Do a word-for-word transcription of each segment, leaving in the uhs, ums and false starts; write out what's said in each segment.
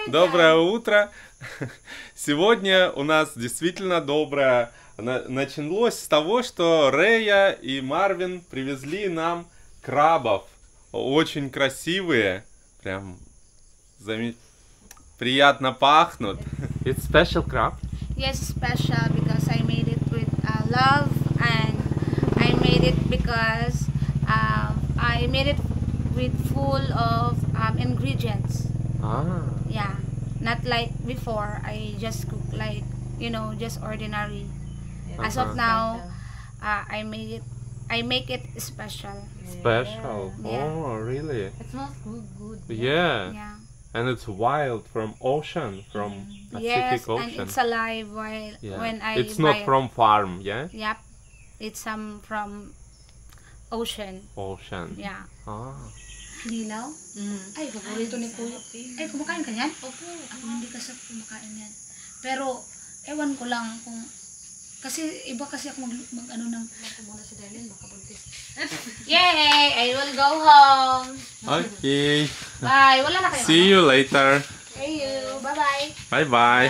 Доброе утро! Сегодня у нас действительно доброе. Началось с того, что Рэя и Марвин привезли нам крабов. Очень красивые. Прям зам... приятно пахнут. It's special crab? Yes, special because I made it with uh, love, and I made it because uh, I made it with full of um, ingredients. Ah. Yeah, not like before. I just cook like, you know, just ordinary. Yeah. As Uh-huh. of now, uh, I made it. I make it special. Special? Yeah. Oh, really? It smells good, good. Yeah. Yeah. And it's wild from ocean, from Pacific Yes, Ocean. and it's alive while Yeah. when I. It's buy not it. from farm, yeah? Yep, it's some from ocean. Ocean. Yeah. Ah. Nilaw? Mm. Ay, paborito ni Kuya. Ay, kumakain ka yan? Opo. Ako hindi kasi kumakain yan. Pero, ewan ko lang kung... Kasi, iba kasi ako mag, mag ano ng... Ako muna si Darlene, makabuntis. Yay! I will go home. Okay. Bye. Wala na kayo. See you later. See you. Bye-bye. Bye-bye.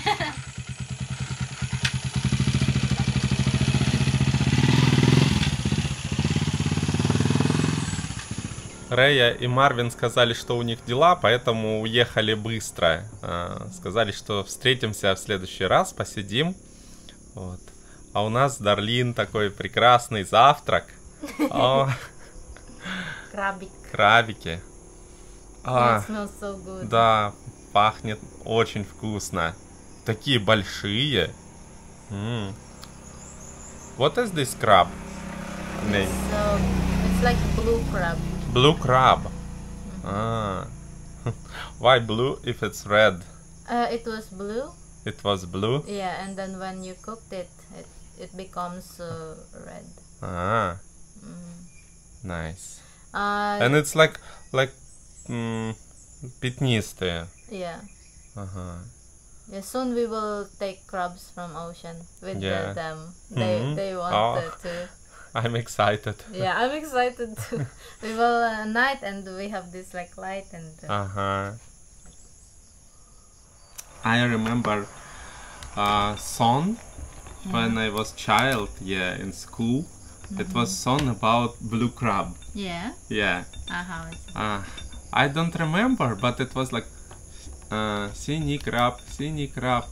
Рэя и Марвин сказали, что у них дела, поэтому уехали быстро. А, сказали, что встретимся в следующий раз, посидим. Вот. А у нас с Дарлин такой прекрасный завтрак. О, Крабик. крабики. А, It smells so good. да, пахнет очень вкусно. Такие большие. М. What is this crab name? So, it's like blue crab. Blue crab. Ah. Why blue if it's red? Uh, it was blue. It was blue. Yeah, and then when you cooked it, it, it becomes uh, red. Ah, Mm. nice. Uh, And it's like like м, пятнистые. yeah. Ага. Yeah, soon we will take crabs from ocean with Yeah. the, them. They Mhm. they want Oh. uh, to. I'm excited. Yeah, I'm excited too. We will uh, night and we have this like light and. Uh, Ага. I remember a song when I was child, yeah, in school. It was song about blue crab. yeah. Yeah. Uh, how it's. Uh, I don't remember, but it was like uh, синий краб, синий краб.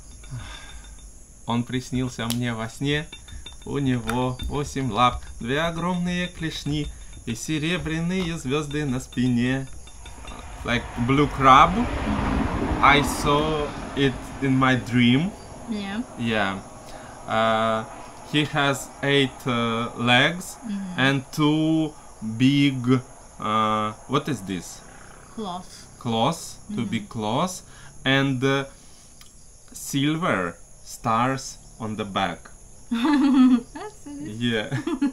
Он приснился мне во сне. У него восемь лап, две огромные клешни и серебряные звезды на спине. Like blue crab. I saw it in my dream. Yeah. Yeah. Uh, he has eight uh, legs and two big. Uh, what is this? Cloth. Claws. Two big claws and uh, silver stars on the back. That's it. Yeah.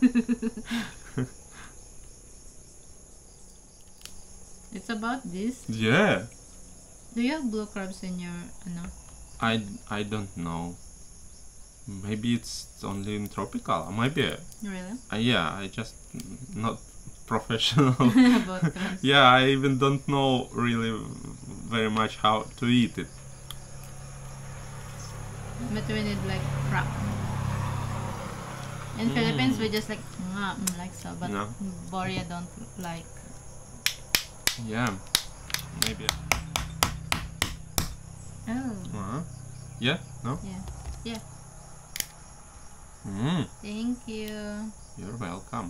It's about this. Yeah. Do you have blue crabs in your no? I I don't know. Maybe it's only in tropical. Maybe. Really? Uh, yeah. I just mm, not professional. About crabs. Yeah. I even don't know really very much how to eat it. But we need like crab. In Philippines we just like "Mwah," mm, like so, but No. Boria don't like. Yeah. Maybe. Oh, Uh-huh. Yeah. No. yeah. Yeah. Mm. Thank you. You're welcome.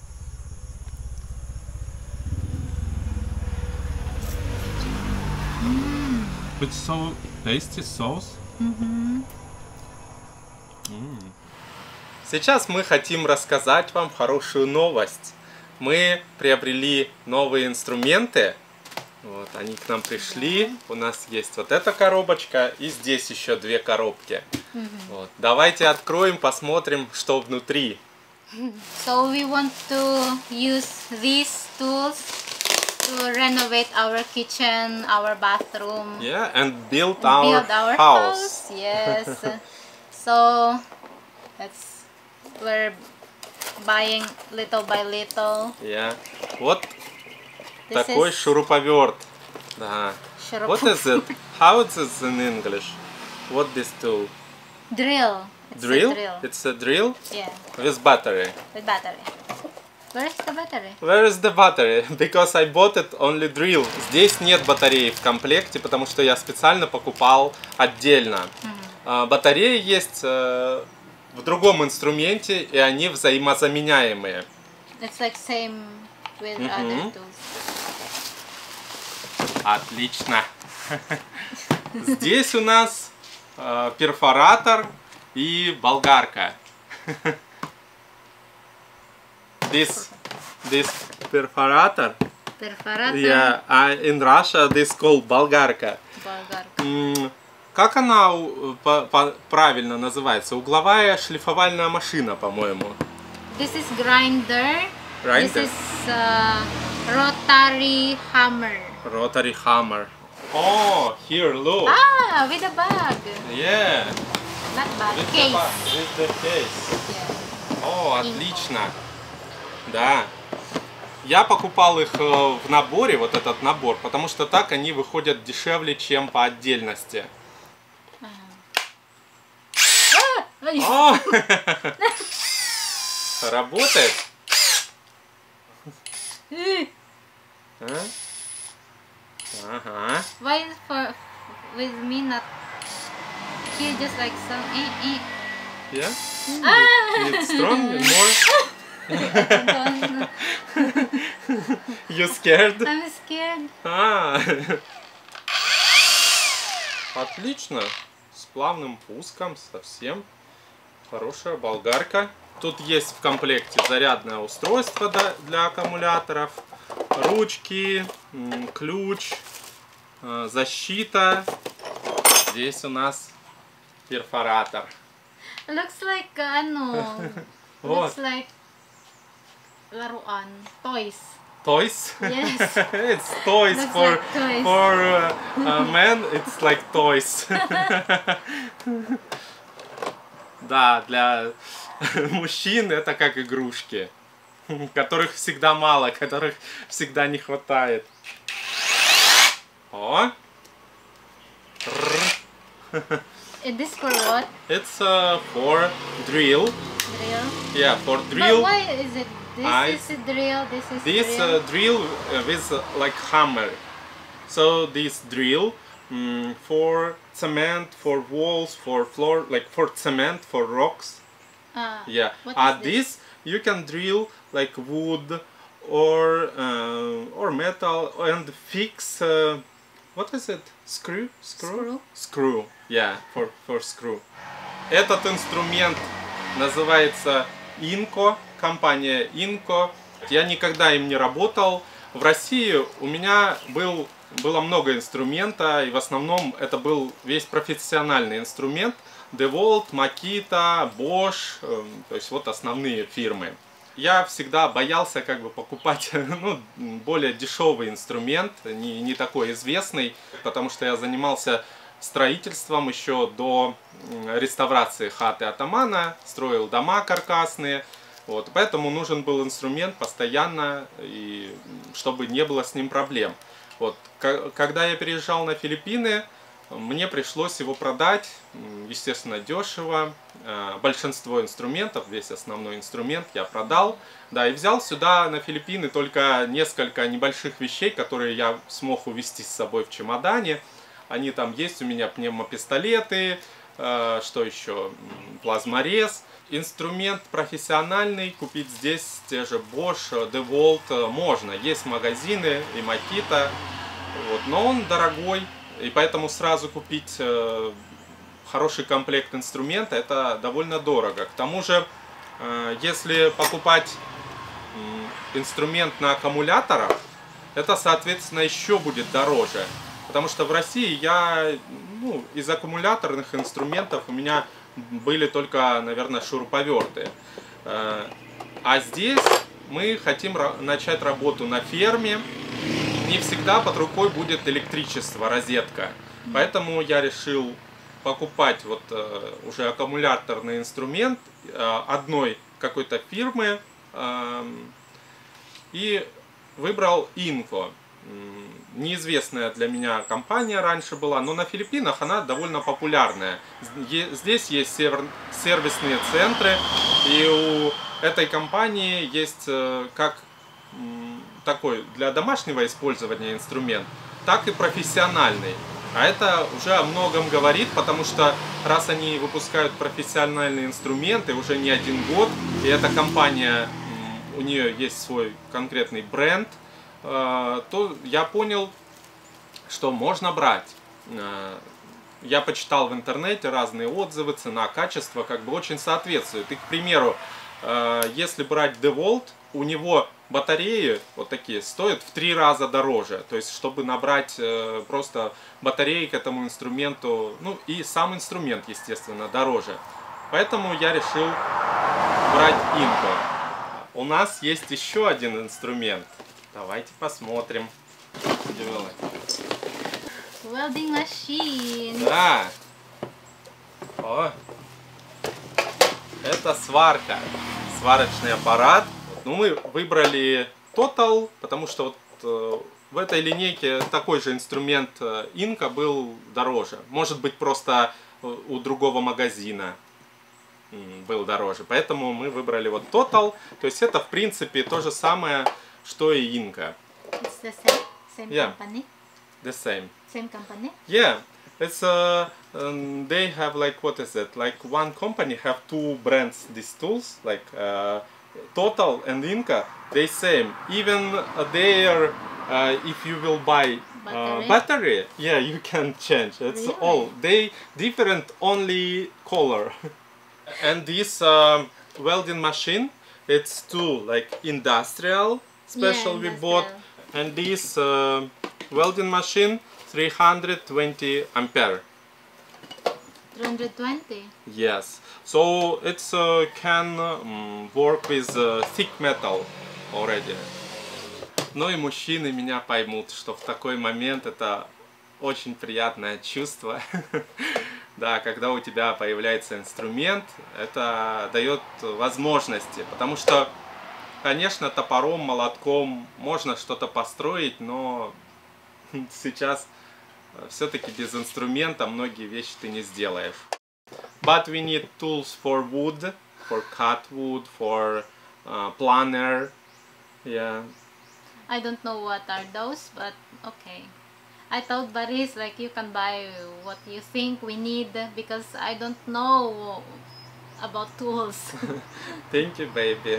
Mm. It's so tasty sauce. Mm-hmm. Сейчас мы хотим рассказать вам хорошую новость. Мы приобрели новые инструменты. Вот, они к нам пришли. У нас есть вот эта коробочка и здесь еще две коробки. Вот. Давайте откроем, посмотрим, что внутри. So we want to use these tools to renovate our kitchen, our bathroom, Yeah, and build our, build our house. house. Yes. So that's we're buying little by little. Yeah. Вот This такой is шуруповерт. Да. Shut up. What is it? How is it in English? What this tool? Drill. It's Drill? A drill. It's a drill Yeah, with battery. with battery. Where's the battery? Where is the battery? Because I bought it only drill. Здесь нет батареи в комплекте, потому что я специально покупал отдельно. А, батареи есть э, в другом инструменте, и они взаимозаменяемые. It's like same with Мгм. other tools. Отлично. Здесь у нас э, перфоратор и болгарка. This, this perforator, Perforator. yeah, uh, in Russia this called болгарка. Болгарка. М, Как она у- по- по- правильно называется? Угловая шлифовальная машина, по-моему. This is grinder. Grinder. This is uh, rotary hammer. Rotary hammer. Oh, here, look. Ah, with a bag. Yeah. Not bag. With the Case. ba- with the case. Yeah. О, отлично. Да. Я покупал их э, в наборе, вот этот набор, потому что так они выходят дешевле, чем по отдельности. Ай. О! Работает? А? Ага. Why for with me not? Here just like some. Eh, eh. Yeah? Ah! It's strong and more? Don't- You scared? I'm scared. А. Отлично. С плавным пуском совсем. Хорошая болгарка. Тут есть в комплекте зарядное устройство для- для аккумуляторов, ручки, м, ключ, э, защита. Здесь у нас перфоратор. Looks like uh, ano. Вот. Looks like laruan. Toys. Toys? Yes. It's toys Looks for, like toys. for uh, uh, men, it's like toys. Да, для мужчин это как игрушки, которых всегда мало, которых всегда не хватает. О! Is this for what? It's uh, for drill. Drill. Yeah, for But drill. why is it? This I- is a drill. This is This drill. uh, drill uh, with uh, like hammer. So this drill mm, for cement, for walls, for floor, like for cement, for rocks. Ah, Yeah. what Uh, is this you can drill like wood or uh, or metal and fix. Uh, what is it? Screw? Screw. Screw. Yeah, for for screw. Этот инструмент называется Inco, компания Inco. Я никогда им не работал. В России у меня был, было много инструмента, и в основном это был весь профессиональный инструмент. DeWalt, Makita, Bosch, э, то есть вот основные фирмы. Я всегда боялся как бы покупать ну, более дешевый инструмент, не, не такой известный, потому что я занимался строительством еще до реставрации хаты атамана, строил дома каркасные. Вот, поэтому нужен был инструмент постоянно, и чтобы не было с ним проблем. Вот, когда я переезжал на Филиппины, мне пришлось его продать, естественно, дешево. Большинство инструментов, весь основной инструмент я продал. Да, и взял сюда на Филиппины только несколько небольших вещей, которые я смог увезти с собой в чемодане. Они там есть у меня, пневмопистолеты, что еще, плазморез. Инструмент профессиональный купить здесь, те же Bosch, DeWalt можно. Есть магазины и Makita, вот, но он дорогой, и поэтому сразу купить э, хороший комплект инструмента это довольно дорого. К тому же, э, если покупать э, инструмент на аккумуляторах, это, соответственно, еще будет дороже. Потому что в России я, ну, из аккумуляторных инструментов у меня были только, наверное, шуруповерты. А здесь мы хотим начать работу на ферме. Не всегда под рукой будет электричество, розетка. Поэтому я решил покупать вот уже аккумуляторный инструмент одной какой-то фирмы. И выбрал Inco. неизвестная для меня компания раньше была, но на Филиппинах она довольно популярная. Здесь есть сервисные центры, и у этой компании есть как такой для домашнего использования инструмент, так и профессиональный. А это уже о многом говорит, потому что раз они выпускают профессиональные инструменты уже не один год, и эта компания, у нее есть свой конкретный бренд, то я понял, что можно брать. Я почитал в интернете разные отзывы, цена, качество как бы очень соответствует. И, к примеру, если брать DeWalt, у него батареи вот такие стоят в три раза дороже. То есть, чтобы набрать просто батареи к этому инструменту, ну и сам инструмент, естественно, дороже. Поэтому я решил брать Inco. У нас есть еще один инструмент. Давайте посмотрим. Welding machine. Да. О. Это сварка. Сварочный аппарат. Ну, мы выбрали Total, потому что вот э, в этой линейке такой же инструмент э, Inco был дороже. Может быть, просто у другого магазина был дороже. Поэтому мы выбрали вот Total. То есть это, в принципе, то же самое, что и Inco. It's the same, same Yeah. company. The same. Same company. Yeah, it's uh, um, they have like, what is it? Like one company have two brands these tools, like uh, Total and Inco. They same. Even uh, there, uh, if you will buy uh, Battery? battery, yeah, you can change. It's Really? all they different only color. And this um, welding machine, it's two like industrial special Yeah, we bought, industrial. and this uh, welding machine three hundred twenty ampere. three hundred twenty. Yes, so it's uh, can um, work with uh, thick metal already. Ну и мужчины меня поймут, что в такой момент это очень приятное чувство. Да, когда у тебя появляется инструмент, это дает возможности, потому что, конечно, топором, молотком можно что-то построить, но сейчас все-таки без инструмента многие вещи ты не сделаешь. But we need tools for wood, for cut wood, for uh, planer. Yeah. I don't know what are those, but okay. I told Baris like you can buy what you think we need because I don't know about tools. Thank you, baby.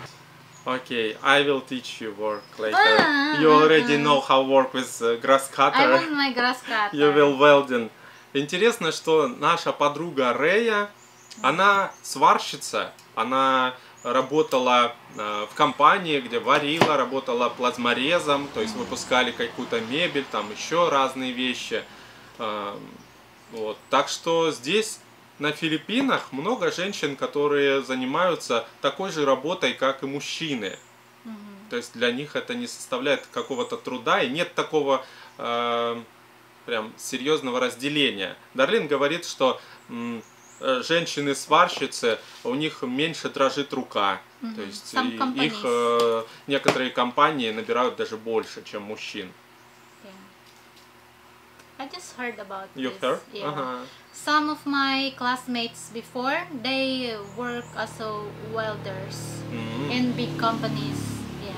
Okay, I will teach you work later. Ah, You already uh-huh. know how work with uh, grass I cutter. want my grass cutter. You will welding. Интересно, что наша подруга Рея, она сварщица, она работала э, в компании, где варила, работала плазморезом, то есть выпускали какую-то мебель, там еще разные вещи. Э, вот. Так что здесь на Филиппинах много женщин, которые занимаются такой же работой, как и мужчины. Mm-hmm. То есть для них это не составляет какого-то труда, и нет такого э, прям серьезного разделения. Дарлин говорит, что м, женщины-сварщицы, у них меньше дрожит рука. Mm-hmm. То есть Some и, их э, некоторые компании набирают даже больше, чем мужчин. Yeah. I just heard about You this. heard? Yeah. Uh-huh. Some of my classmates before, they work as a welders Mm. in big companies. Yeah.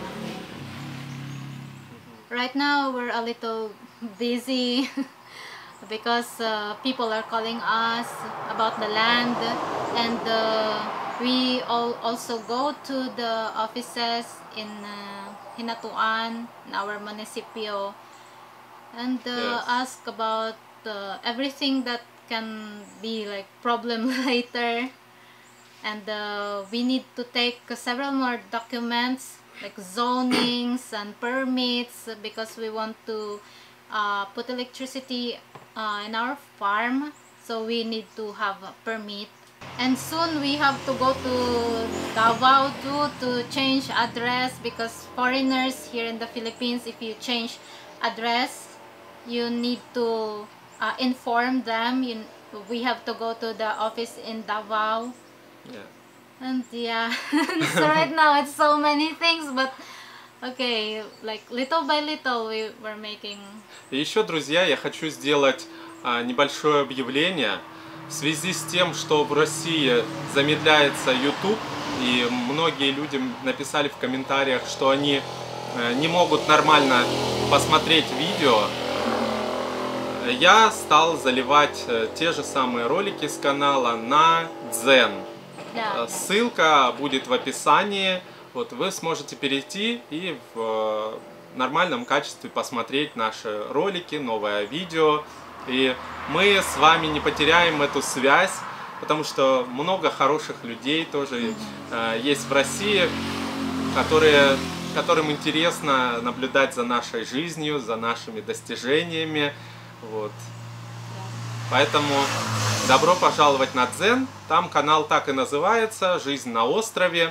Right now we're a little busy because uh, people are calling us about the land, and uh, we all also go to the offices in uh, Hinatuan, in our municipio, and uh, Yes. ask about uh, everything that can be like problem later, and uh, we need to take uh, several more documents like zonings and permits because we want to uh, put electricity uh, in our farm, so we need to have a permit. And soon we have to go to Davao too to change address, because foreigners here in the Philippines, if you change address, you need to uh, inform them. You, we have to go to the office in Davao. Yeah. And yeah, so right now it's so many things, but Okay, like little by little we were making. И еще, друзья, я хочу сделать а, небольшое объявление в связи с тем, что в России замедляется YouTube, и многие люди написали в комментариях, что они а, не могут нормально посмотреть видео. Я стал заливать те же самые ролики с канала на Дзен. Yeah. Ссылка будет в описании. Вот вы сможете перейти и в нормальном качестве посмотреть наши ролики, новое видео. И мы с вами не потеряем эту связь, потому что много хороших людей тоже э, есть в России, которые, которым интересно наблюдать за нашей жизнью, за нашими достижениями. Вот. Поэтому добро пожаловать на Дзен. Там канал так и называется «Жизнь на острове».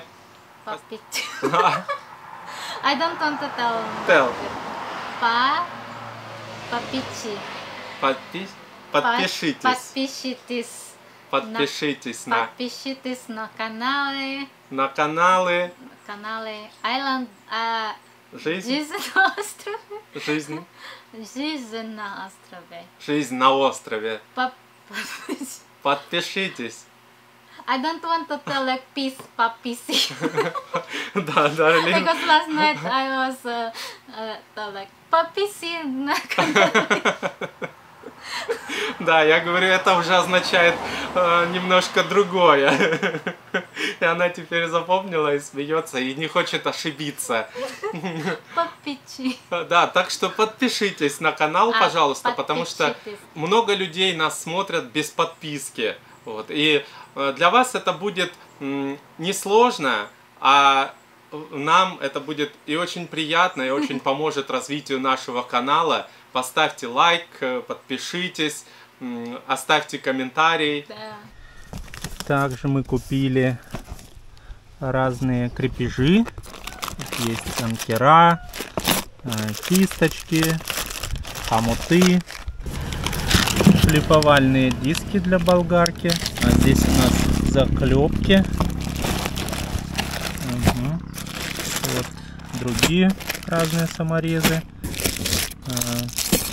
I don't want to tell. Tell. Па, папичи. Подпи... Подпишитесь. Подпишитесь. Подпишитесь на, Подпишитесь на каналы. на каналы Каналы Island. А, Жизнь. Жизнь на острове. Жизнь. Жизнь на острове. Жизнь на острове. Пап... Подпишитесь. I don't want to tell like peace, papisi. Да, Дарлин. Because last night I was uh, uh, tell, like papisi на канале. Да, я говорю, это уже означает э, немножко другое. И она теперь запомнила и смеется, и не хочет ошибиться. Папичи. Да, так что подпишитесь на канал, А, пожалуйста, потому что подпишитесь. много людей нас смотрят без подписки. Вот. И э, для вас это будет м, несложно, а нам это будет и очень приятно, и очень поможет развитию нашего канала. Поставьте лайк, подпишитесь, м, оставьте комментарий. Да. Также мы купили разные крепежи. Есть анкера, э, кисточки, хомуты, шлифовальные диски для болгарки. А здесь у нас заклепки. Угу. Вот другие разные саморезы. Э,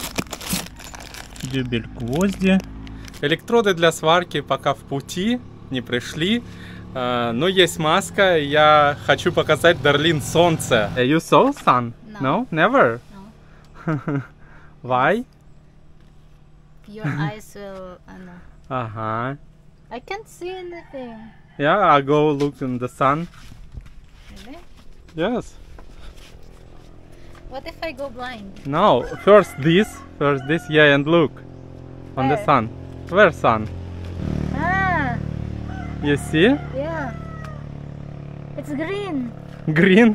дюбель гвозди. Электроды для сварки пока в пути, не пришли. Uh, но есть маска, я хочу показать Дарлин солнце. You saw sun? No. No? Never? No. Why? Your eyes will. Uh, no. Ага. I can't see anything. Yeah, I go look in the sun. Really? Yes. What if I go blind? No, first this, first this, yeah, and look on the Where? sun. Where sun? Ah, You see? yeah. It's green. Green.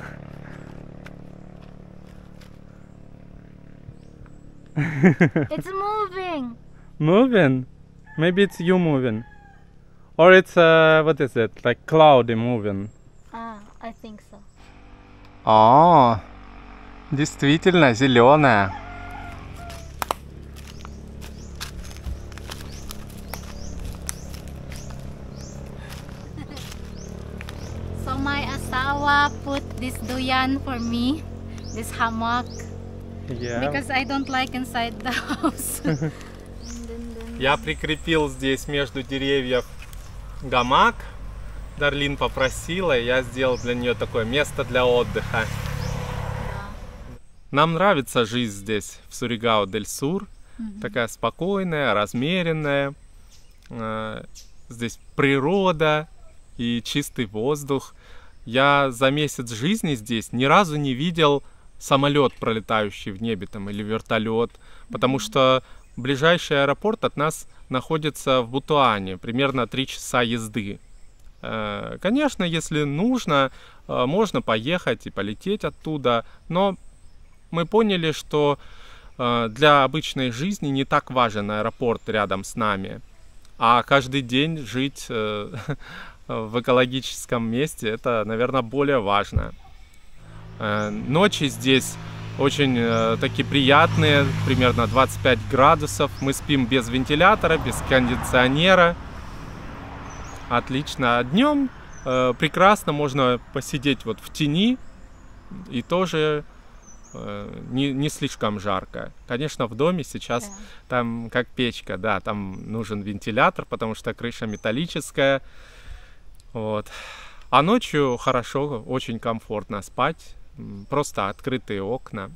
It's moving. Moving? Maybe it's you moving. Or it's, uh, what is it? Like cloudy moving. Ah, I think so. О, действительно зеленая. So my asawa put this duyan for me, this hammock, Yeah. because I don't like inside the house. Я прикрепил здесь между деревьев гамак. Дарлин попросила, и я сделал для нее такое место для отдыха. Нам нравится жизнь здесь, в Суригау-дель-Сур. Mm-hmm. Такая спокойная, размеренная. Э, Здесь природа и чистый воздух. Я за месяц жизни здесь ни разу не видел самолет, пролетающий в небе, там, или вертолет, потому что ближайший аэропорт от нас находится в Бутуане, примерно три часа езды. Э, Конечно, если нужно, э, можно поехать и полететь оттуда, но мы поняли, что э, для обычной жизни не так важен аэропорт рядом с нами, а каждый день жить э, в экологическом месте, это, наверное, более важно. Э, Ночи здесь очень э, такие приятные, примерно двадцать пять градусов. Мы спим без вентилятора, без кондиционера. Отлично. А днем э, прекрасно можно посидеть вот в тени и тоже э, не, не слишком жарко. Конечно, в доме сейчас Да. там как печка, да, там нужен вентилятор, потому что крыша металлическая. Вот. А ночью хорошо, очень комфортно спать, м, просто открытые окна.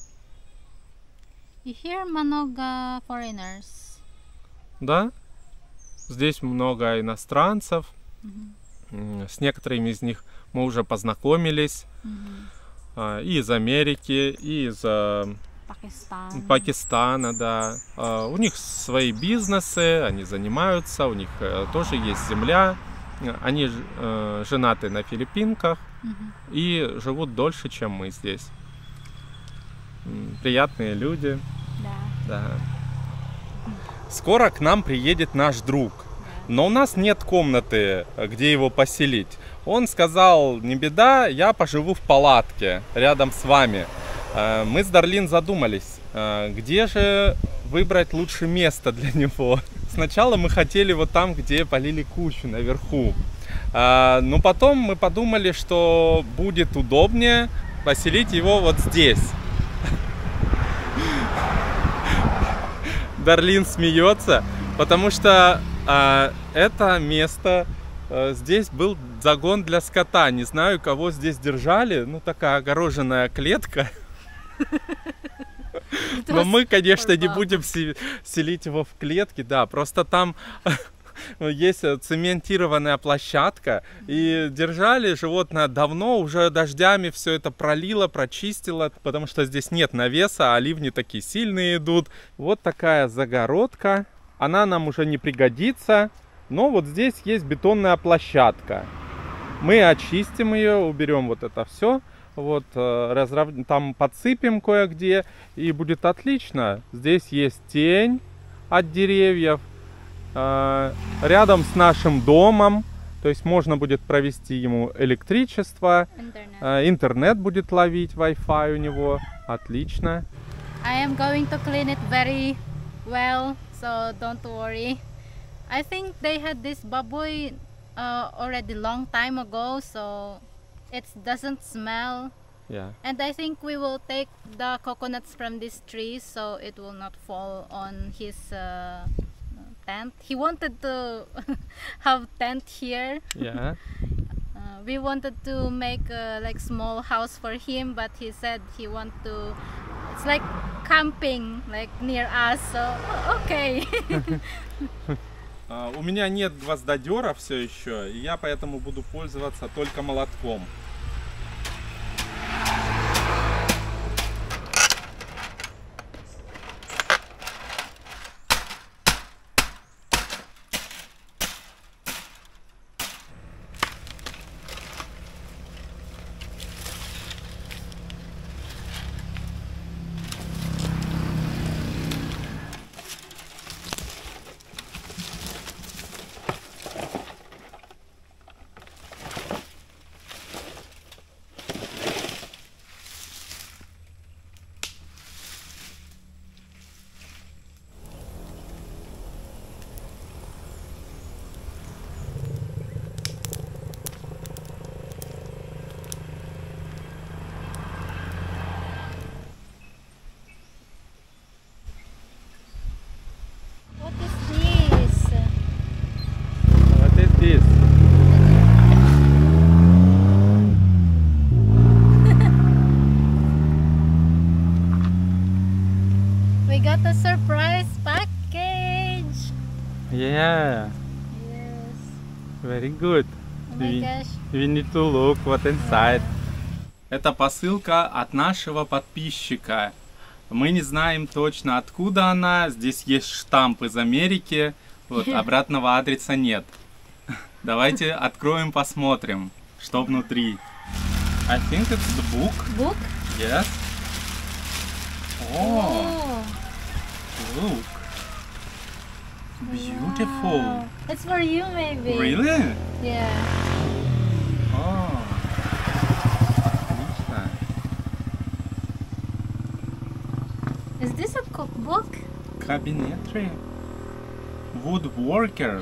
You hear много foreigners. Да, здесь много иностранцев. М, С некоторыми из них мы уже познакомились. А, И из Америки, и из а, Pakistan. Пакистана, да. А, У них свои бизнесы, они занимаются, у них э, тоже есть земля. Они ж- э, женаты на Филиппинках и живут дольше, чем мы здесь. М, Приятные люди. Да. Да. Скоро к нам приедет наш друг. Но у нас нет комнаты, где его поселить. Он сказал, не беда, я поживу в палатке рядом с вами. Э, Мы с Дарлин задумались, э, где же выбрать лучшее место для него. Сначала мы хотели вот там, где полили кучу, наверху. Э, Но потом мы подумали, что будет удобнее поселить его вот здесь. Дарлин смеется, потому что а, это место, а, здесь был загон для скота. Не знаю, кого здесь держали. Ну, такая огороженная клетка. Но мы, конечно, не будем се- селить его в клетке. Да, просто там есть цементированная площадка. И держали животное давно, уже дождями все это пролило, прочистило. Потому что здесь нет навеса, а ливни такие сильные идут. Вот такая загородка. Она нам уже не пригодится. Но вот здесь есть бетонная площадка. Мы очистим ее, уберем вот это все. Вот, э, разрав... там подсыпем кое-где, и будет отлично. Здесь есть тень от деревьев, э, рядом с нашим домом, то есть можно будет провести ему электричество, Internet. э, интернет будет ловить, Wi-Fi у него, отлично. I am going to clean it very well, so don't worry. I think they had this baboy uh, already long time ago, so it doesn't smell. Yeah. And I think we will take the coconuts from this tree, so it will not fall on his uh, tent. He wanted to have tent here. Yeah. Uh, we wanted to make a like small house for him, but he said he want to. It's like camping, like near us. So okay. Uh, у меня нет гвоздодера все еще, и я поэтому буду пользоваться только молотком. What is this? What is this? We got a surprise package. Yeah, Yes. very good. Oh my gosh. We need to look what inside. Это посылка от нашего подписчика. Мы не знаем точно, откуда она. Здесь есть штамп из Америки. Вот, обратного адреса нет. Давайте откроем, посмотрим, что внутри. I think it's the book. Book? Yes. Oh, Oh. look. Beautiful. Wow. It's for you, maybe. Really? Yeah. Oh. Отлично. Is this a cookbook? Cabinetry. Woodworkers.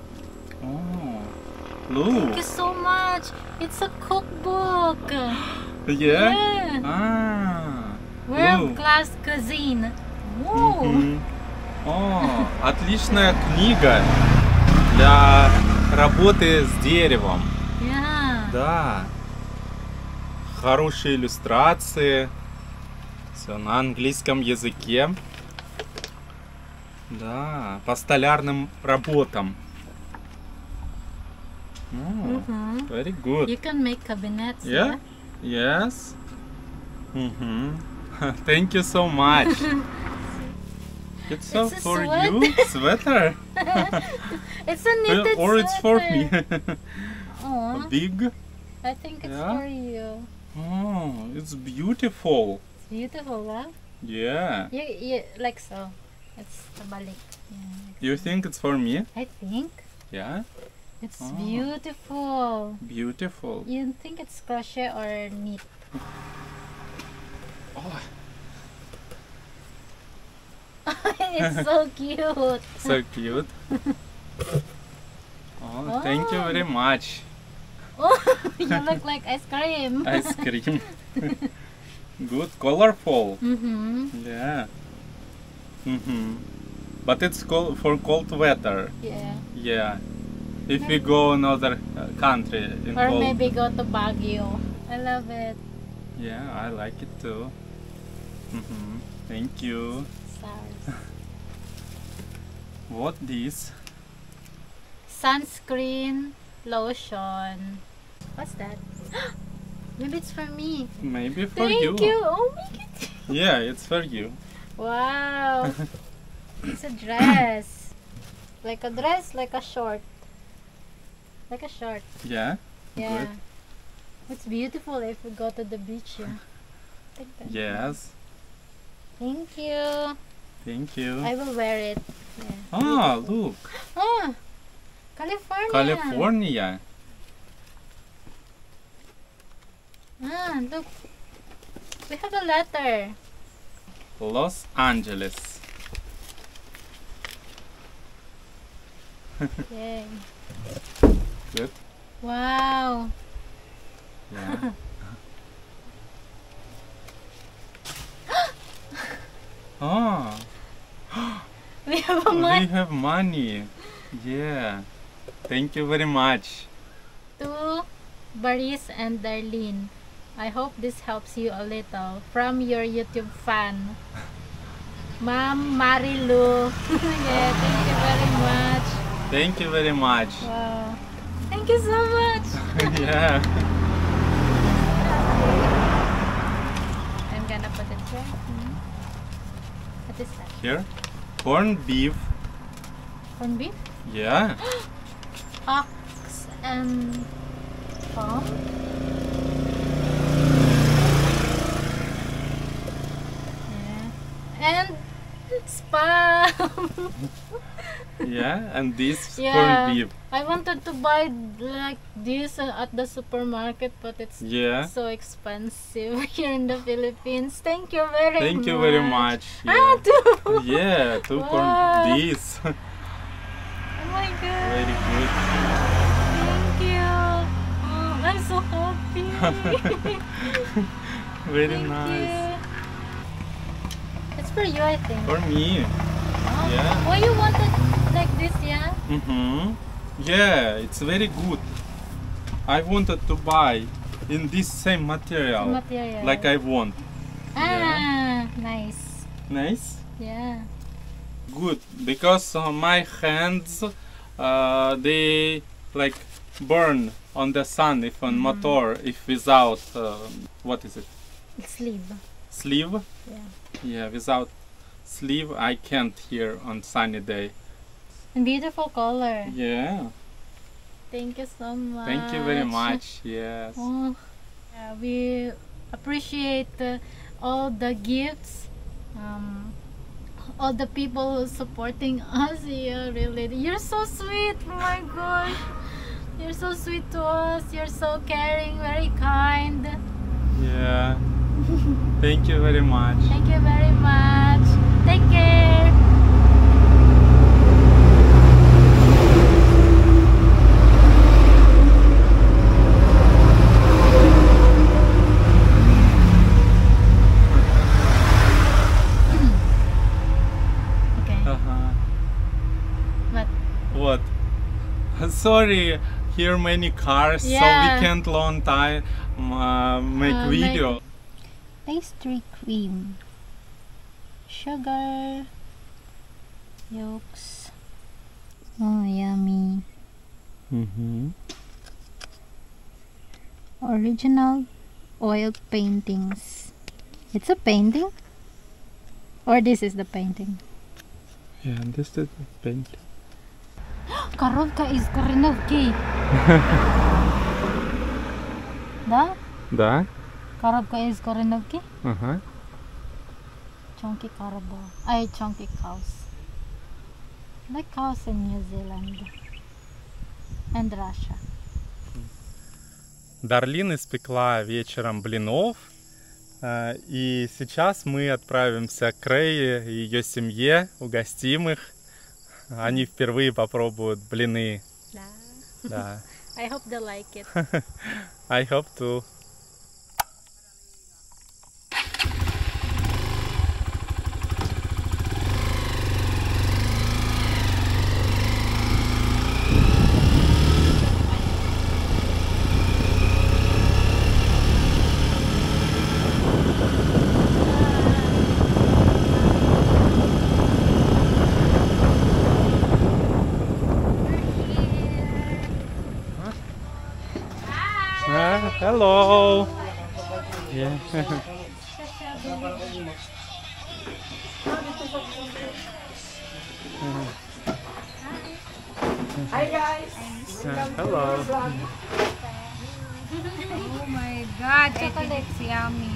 Oh. Thank you Look. so much. It's a cookbook. Yeah? Yeah. Ah. World class cuisine. Whoa. Мгм. О, отличная книга для работы с деревом. Yeah. Да. Хорошие иллюстрации. Все на английском языке. Да, по столярным работам. Oh, Mhm. very good. You can make cabinets. Yeah? Yes. Mm-hmm. Thank you so much. It's so It's a for sweat. you, sweater. It's a knitted or it's for me. sweater. Aw, Big. I think it's Yeah? for you. Oh, it's beautiful. It's beautiful, huh? Yeah. You, you like so. It's tabalik. Yeah, like You so. think it's for me? I think Yeah. it's Oh. beautiful. Beautiful. You think it's crochet or knit? Oh, It's so cute. so cute. Oh, thank you very much. Oh, you look like ice cream. Ice cream. Good, colorful. Mm-hmm. Yeah. Mm-hmm. But it's cold for cold weather. Yeah. Yeah. If we go another uh, country in Or cold. maybe go to Baguio. I love it. Yeah, I like it too. Mm-hmm. Thank you. Stars. What this? Sunscreen lotion. What's that? Maybe it's for me. Maybe for Thank you. you. Oh my god. Yeah, it's for you. Wow. It's a dress. Like a dress, like a short. Like a short. Yeah. Yeah. Good. It's beautiful if we go to the beach. Yeah. Take that. Yes. Thank you. Thank you. I will wear it. Yeah. Ah, look. Ah, California. California. Ah, look. We have a letter. Los Angeles. Yay. Good. Wow. Yeah. Oh, We have a we money. have money. Yeah. Thank you very much. To Baris and Darlene. I hope this helps you a little. From your YouTube fan. Ma'am Marilu. Yeah, thank you very much. Thank you very much. Wow. Thank you so much. Yeah. I'm gonna put it here. Mm. What is that? Here, corned beef. Corned beef? Yeah. Ox and palm? Yeah. And spam. Yeah, and this Yeah. corned beef. I wanted to buy like this uh, at the supermarket, but it's Yeah. so expensive here in the Philippines. Thank you very much. Thank you very much. Ah, Yeah. too. Yeah, two Wow. corned this. Oh my god. Very good. Thank you. Oh, I'm so happy. Very Thank nice. you. It's for you, I think. For me. Oh. yeah. Why you wanted like this, yeah? Mm-hmm. Yeah, it's very good. I wanted to buy in this same material, Material. like I want. Ah, nice. Nice. Yeah. Good, because uh, my hands, uh, they like burn on the sun if on motor, if without, uh, what is it, It's sleeve. sleeve? Yeah. Yeah, without sleeve I can't here on sunny day. And beautiful color. Yeah, Thank you so much. thank you very much. Yes. Oh, yeah, we appreciate uh, all the gifts, um, all the people who supporting us. Yeah, really, you're so sweet. Oh my gosh, you're so sweet to us. You're so caring, very kind. Yeah. Thank you very much. Thank you very much. Take care. sorry. Here many cars, Yeah. so we can't long time uh, make Uh, video. Pastry cream, sugar, yolks. Oh, yummy. Mm-hmm. Original oil paintings. It's a painting? Or this is the painting? Yeah, this is the paint. Коровка из Кореновки. Да? Да? Коровка из Кореновки? Ага. Chunky carabao. Ay, chunky cows. Like cows in New Zealand. And Russia. Дарлин испекла вечером блинов. э, И сейчас мы отправимся к Рее и ее семье, угостим их. Они впервые попробуют блины. Да. Да. I hope they like it. I hope to. Ah, hello. Yeah. Hi guys! Hello. Oh my God! Chocolate yummy.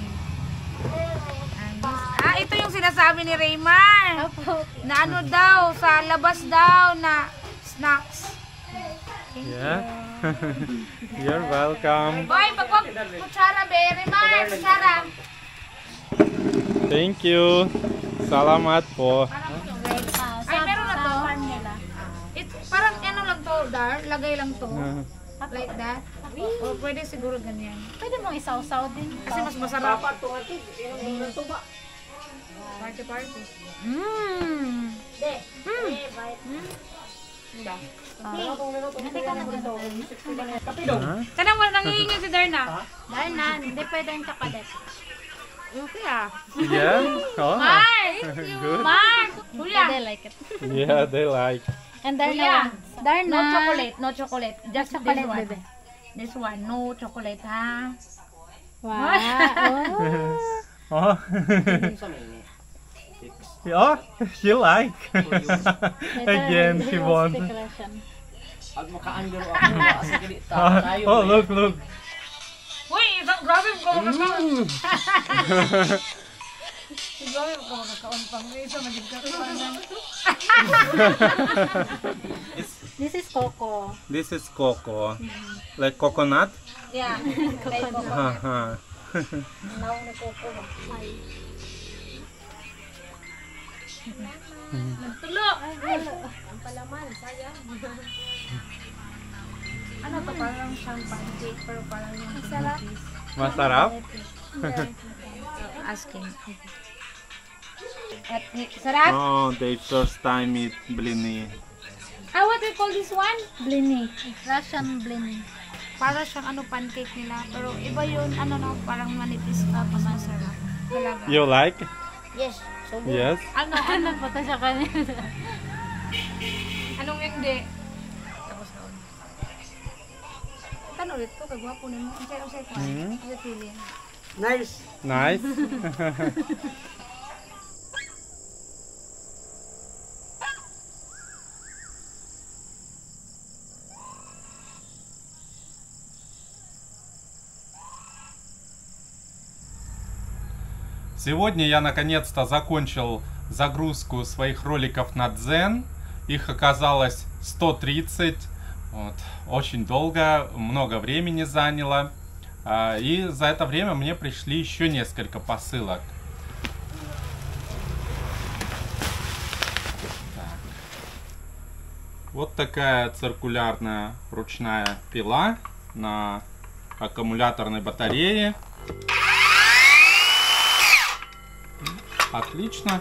Ah, ito yung sinasabi ni Raymar. Na ano daw, sa labas daw na snacks. Yeah. You're welcome. Boy, pag wag kutsara be, Raymar, kutsara. Thank you. Salamat po. Ay, meron na to. It, parang ano lang to, Dar, lagay lang to. Like that. O pwede siguro ganyan. Pwede mong isaw-saw din. Kasi mas masarap. Party party. Mmm. Tanang wala nangihingi si Darna. Darna, hindi pwede yung chocolate. Okay ah. Yeah. Oh. Mar! Good. Mar! Kuya! They like it. Yeah, they like. And Kuya! Darna, Darna. No chocolate, no chocolate. Just Chocolate, this one. bebe. This one, no chocolate ha. Wow. Oh. Oh. Oh, she like. Again, she wants. At makaanggaro ako sa ganita tayo. Oh, look, look. Uy, isang grabe ko nakaon. Grabe ko nakaon pang isa magig ka. This is coco. This is coco. Like coconut? Yeah, coconut. Uh-huh. Now na coco. Tulo! Ang palaman, sayang. Ano to? Parang siyang pancake, pero parang yung sarap. Masarap? Asking. At, sarap? Oh, they first time eat blini. Ah, what we call this one? Blini. Russian blini. Para siyang ano, pancake nila. Pero iba yun, ano no, parang manipis pa, mas masarap. Talaga. You like? Yes. So good. Yes. Ano, ano? Punta siya kanina. Anong hindi? Tapos na ulit. Tanong ulit ko, kagwapo nimo. Ang sa'yo, sa'yo ko. Hmm. Ang feeling. Nice. Nice. Сегодня я наконец-то закончил загрузку своих роликов на Дзен. Их оказалось сто тридцать. Вот. Очень долго, много времени заняло. И за это время мне пришли еще несколько посылок. Так. Вот такая циркулярная ручная пила на аккумуляторной батарее. Отлично.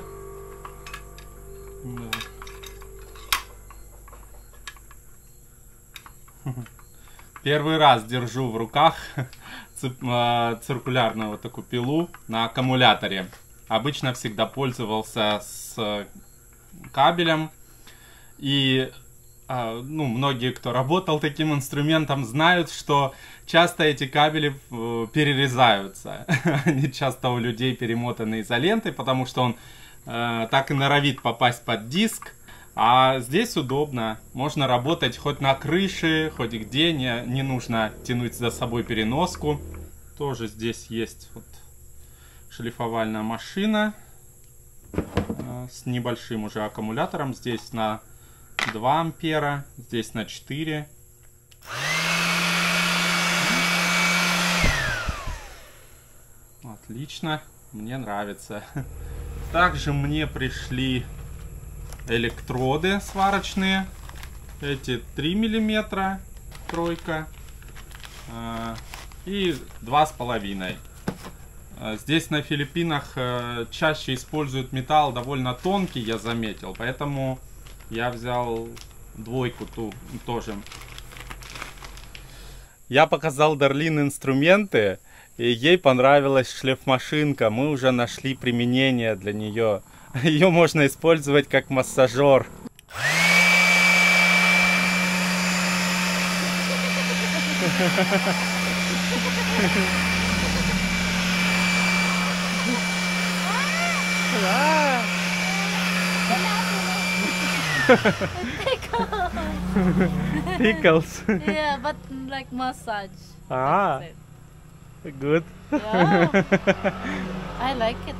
Да. Первый раз держу в руках циркулярную вот такую пилу на аккумуляторе. Обычно всегда пользовался с кабелем. И ну, многие, кто работал таким инструментом, знают, что часто эти кабели перерезаются. Они часто у людей перемотаны изолентой, потому что он э, так и норовит попасть под диск. А здесь удобно. Можно работать хоть на крыше, хоть где. Не, не нужно тянуть за собой переноску. Тоже здесь есть вот шлифовальная машина э, с небольшим уже аккумулятором. Здесь на два ампера, здесь на четыре. Отлично, мне нравится. Также мне пришли электроды сварочные. Эти три миллиметра, тройка. И два с половиной. Здесь на Филиппинах чаще используют металл довольно тонкий, я заметил. Поэтому я взял двойку ту тоже. Я показал Дарлин инструменты, и ей понравилась шлифмашинка. Мы уже нашли применение для нее. Ее можно использовать как массажер. Tickles. Yeah, but like massage. Ah, good. Yeah. I like it.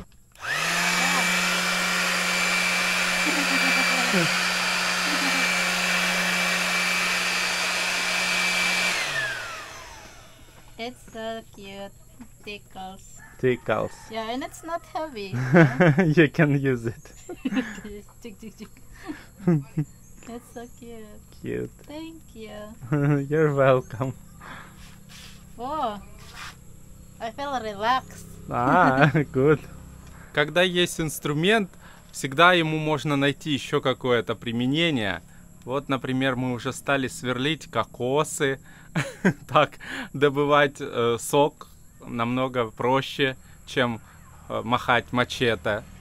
It's so cute. Tickles. Tickles. Yeah, and it's not heavy. You can use it. Tick, tick, tick. It's so cute. Cute. Thank you. You're welcome. Oh, I feel relaxed. А, good. Когда есть инструмент, всегда ему можно найти еще какое-то применение. Вот, например, мы уже стали сверлить кокосы. Так, добывать э, сок намного проще, чем э, махать мачете.